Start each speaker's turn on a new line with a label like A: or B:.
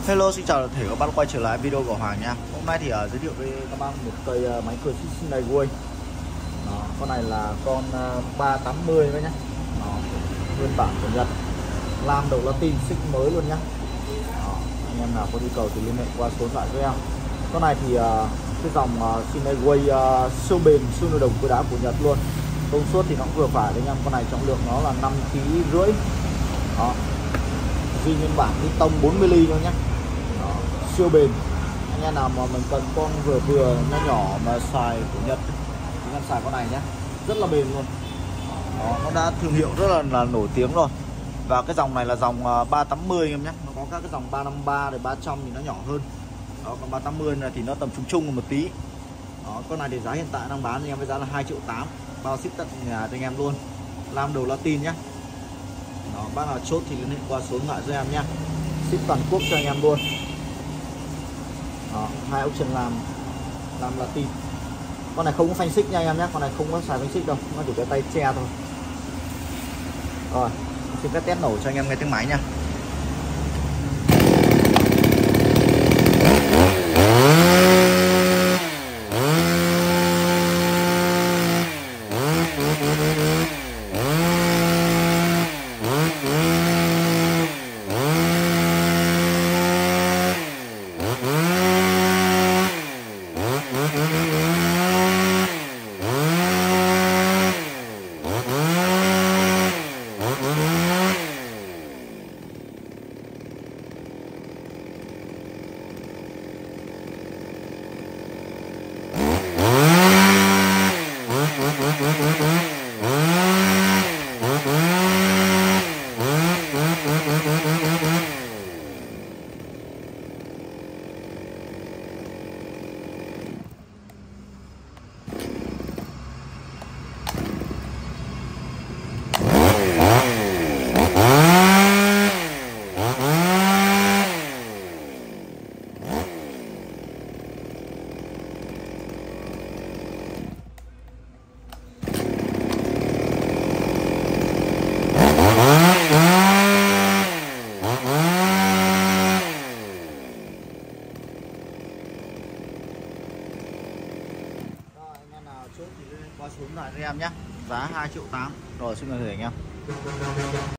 A: Hello, xin chào toàn thể các bác quay trở lại video của Hoàng nha. Hôm nay thì giới thiệu với các bác một cây máy cửa xích này quay. Con này là con 380 đấy nhá. Nguyên bản của Nhật, lam đầu Latin, xích mới luôn nhá. Anh em nào có nhu cầu thì liên hệ qua số điện thoại với em. Con này thì cái dòng Shineway siêu bền, siêu nồi đồng cối đá của Nhật luôn. Công suất thì nó cũng vừa phải đấy nha. Con này trọng lượng nó là 5,5 kg. Duy nguyên bản đi tông 40 ly thôi nhé. Siêu bền. Anh em nào mà mình cần con vừa vừa nhỏ mà xài của Nhật thì em xài con này nhé, rất là bền luôn. Nó đã thương hiệu rất là nổi tiếng rồi. Và cái dòng này là dòng 380 em nhé. Nó có các cái dòng 353 rồi 300 thì nó nhỏ hơn. Còn 380 này thì nó tầm trung một tí. Con này thì giá hiện tại đang bán anh em với giá là 2,8 triệu, bao ship tận nhà cho anh em luôn. Lam đầu Latin nhé. Bác nào chốt thì liên hệ qua số điện thoại cho em nhé, ship toàn quốc cho anh em luôn. Hai option làm Latin. Con này không có phanh xích nha anh em nhé, con này không có xài phanh xích đâu, nó chỉ cái tay che thôi. Rồi xin phép test nổ cho anh em nghe tiếng máy nha. Chốt thì lên qua xuống lại cho em nhé, giá 2,8 triệu. Rồi xin mời thử anh em.